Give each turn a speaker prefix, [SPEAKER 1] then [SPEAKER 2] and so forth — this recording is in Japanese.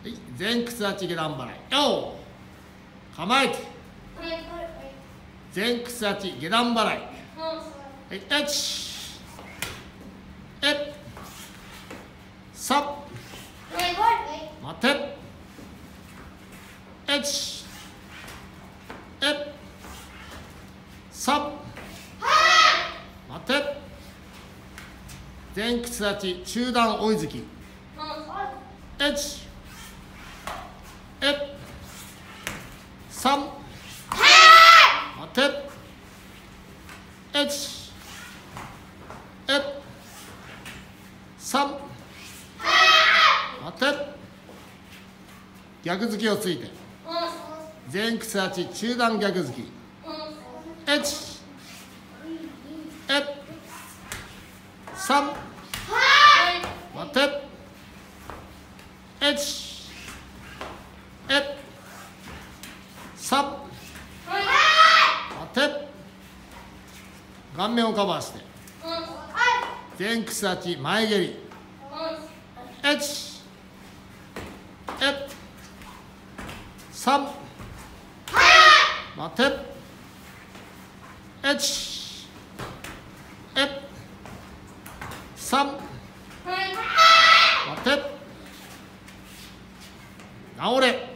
[SPEAKER 1] はい、前屈立ち下段払い。よー構えて。前屈立ち下段払い。はい、1、3、待て。1、3、待て。前屈立ち中段追い突き。1、3、待て。1、3、待て。逆突きをついて前屈立ち中段逆突き。1、3、待て。1、3、待て。顔面をカバーして前屈立ち前蹴り。1、3、待て。1、3、待て。直れ。